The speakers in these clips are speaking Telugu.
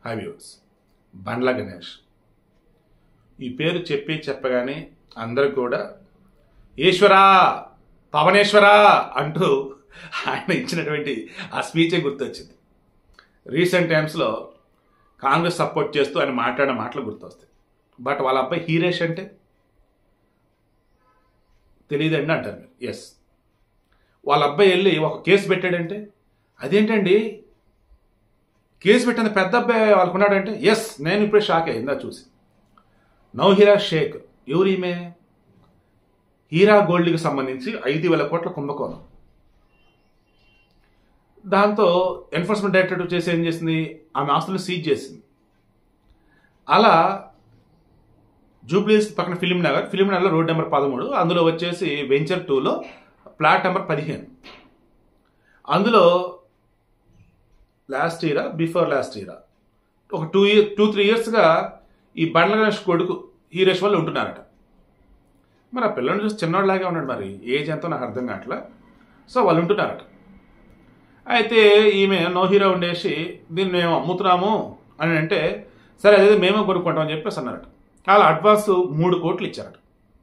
హాయ్ వ్యూవర్స్, బండ్ల గణేష్ ఈ పేరు చెప్పగానే అందరూ కూడా ఈశ్వరా పవనేశ్వరా అంటూ ఆయన ఇచ్చినటువంటి ఆ స్పీచే గుర్తొచ్చింది. రీసెంట్ టైమ్స్లో కాంగ్రెస్ సపోర్ట్ చేస్తూ ఆయన మాట్లాడిన మాటలు గుర్తొస్తాయి. బట్ వాళ్ళ అబ్బాయి హీరేష్ అంటే తెలియదండి అంటారు మీరు. ఎస్, వాళ్ళ అబ్బాయి వెళ్ళి ఒక కేసు పెట్టాడంటే అదేంటండి కేసు పెట్టిన పెద్ద అబ్బాయి వాళ్ళకున్నాడంటే ఎస్, నేను ఇప్పుడే షాక్ అయ్యిందా చూసి. నౌహీరా షేక్ ఎవరు? ఈమె హీరా గోల్డ్కి సంబంధించి 5,000 కోట్ల కుంభకోణం. దాంతో ఎన్ఫోర్స్మెంట్ డైరెక్టరేట్ చేసి ఏం చేసింది, ఆమె ఆస్తులను సీజ్ చేసింది. అలా జూబ్లీస్ పక్కన ఫిలిం నగర్లో రోడ్ నెంబర్ 13, అందులో వచ్చేసి వెంచర్ 2లో ప్లాట్ నెంబర్ 15. అందులో లాస్ట్ ఇయరా బిఫోర్ లాస్ట్ ఇయరా ఒక 2-3 ఇయర్స్గా ఈ బండ్ల గణేష్ కొడుకు హీరేష్ వాళ్ళు ఉంటున్నారట. మరి ఆ పిల్లల్ని చూసి చిన్నవాళ్ళలాగే ఉన్నాడు, మరి ఏజ్ ఎంతో నాకు అర్థం కావట్లా. సో వాళ్ళు ఉంటున్నారట. అయితే ఈమె నౌహీరా ఉండేసి దీన్ని మేము అమ్ముతున్నాము అని అంటే సరే అదే మేమే కొనుక్కుంటామని చెప్పేసి అన్నారట. అలా అడ్వాన్స్ 3 కోట్లు ఇచ్చారట.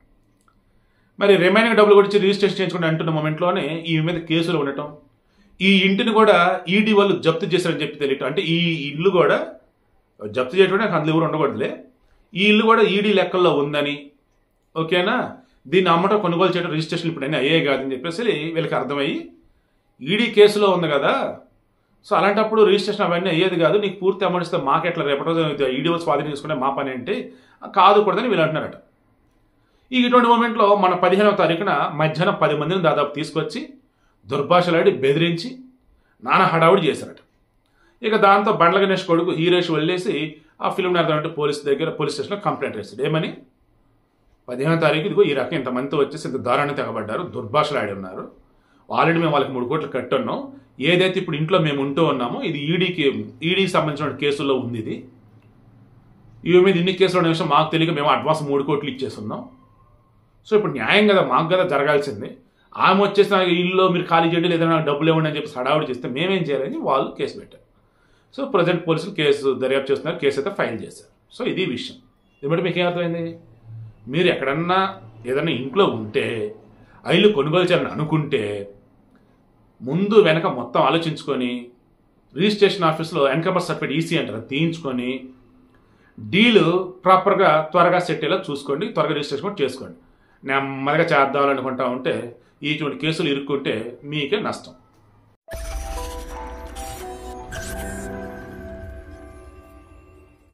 మరి రిమైనింగ్ డబ్బులు కూడా ఇచ్చి రిజిస్ట్రేషన్ చేయించుకుంటే అంటున్న మూమెంట్లోనే ఈ మీద కేసులు ఉండటం, ఈ ఇంటిని కూడా ఈడీ వాళ్ళు జప్తు చేశారని చెప్పి తెలియటం. అంటే ఈ ఇల్లు కూడా జప్తు చేయడం నాకు అందులో ఎవరు ఉండకూడదులే, ఈ ఇల్లు కూడా ఈడీ లెక్కల్లో ఉందని, ఓకేనా, దీన్ని అమ్మటం కొనుగోలు చేయడం రిజిస్ట్రేషన్ ఇప్పుడు అన్నీ అయ్యే కాదని చెప్పేసి వీళ్ళకి అర్థమయ్యి ఈడీ కేసులో ఉంది కదా, సో అలాంటప్పుడు రిజిస్ట్రేషన్ అవన్నీ అయ్యేది కాదు, నీకు పూర్తి అమౌంట్ ఇస్తే మాకెట్లా రేపటి రోజు ఈడీ వాళ్ళు స్వాధీనం చేసుకుంటే మా పని ఏంటి, కాదు కూడదని వీళ్ళు అంటున్నారట. ఇటువంటి మూమెంట్లో మన 15వ తారీఖున మధ్యాహ్నం 10 మందిని దాదాపు తీసుకొచ్చి దుర్భాషలాడి బెదిరించి నానా హడావుడి చేశారట. ఇక దాంతో బండ్ల గణేష్ కొడుకు హీరేష్ వెళ్ళేసి ఆ ఫిల్మ్ నగర్ పోలీస్ స్టేషన్లో కంప్లైంట్ వేసాడు. ఏమని, 15వ తారీఖు ఇదిగో ఈ రకం ఇంతమందితో వచ్చేసి ఇంత దారుణంగా తెగబడ్డారు, దుర్భాషలాడి ఉన్నారు, ఆల్రెడీ మేము వాళ్ళకి 3 కోట్లు కట్టున్నాం, ఏదైతే ఇప్పుడు ఇంట్లో మేము ఉంటూ ఉన్నామో ఇది ఈడీకి సంబంధించిన కేసుల్లో ఉంది, ఇది ఇవి మీద ఇన్ని కేసులు ఉన్న విషయం మాకు తెలియక మేము అడ్వాన్స్ 3 కోట్లు ఇచ్చేస్తున్నాం. సో ఇప్పుడు న్యాయం కదా, మాకు కదా జరగాల్సింది, ఆమె వచ్చేసి నాకు ఇల్లు మీరు ఖాళీ చేయండి లేదా నాకు డబ్బులు ఇవ్వండి అని చెప్పి హడావుడి చేస్తే మేమేం చేయాలని వాళ్ళు కేసు పెట్టారు. సో ప్రజెంట్ పోలీసులు కేసు దర్యాప్తు చేస్తున్నారు, కేసు అయితే ఫైల్ చేశారు. సో ఇది విషయం. దీని మీకు ఏమర్థమైంది, మీరు ఎక్కడన్నా ఏదన్నా ఇంట్లో ఉంటే ఆ ఇల్లు కొనుగోలు చేయాలని అనుకుంటే ముందు వెనక మొత్తం ఆలోచించుకొని రిజిస్ట్రేషన్ ఆఫీస్లో ఎన్కంబర్ సర్టిఫికేట్ ఈసీ అంటారు తీయించుకొని డీలు ప్రాపర్గా త్వరగా సెట్ అయ్యేలా చూసుకోండి, త్వరగా రిజిస్ట్రేషన్ కూడా చేసుకోండి. నెమ్మదిగా చేద్దామనుకుంటా ఉంటే ఇటువంటి కేసులు ఇరుక్కుంటే మీకే నష్టం.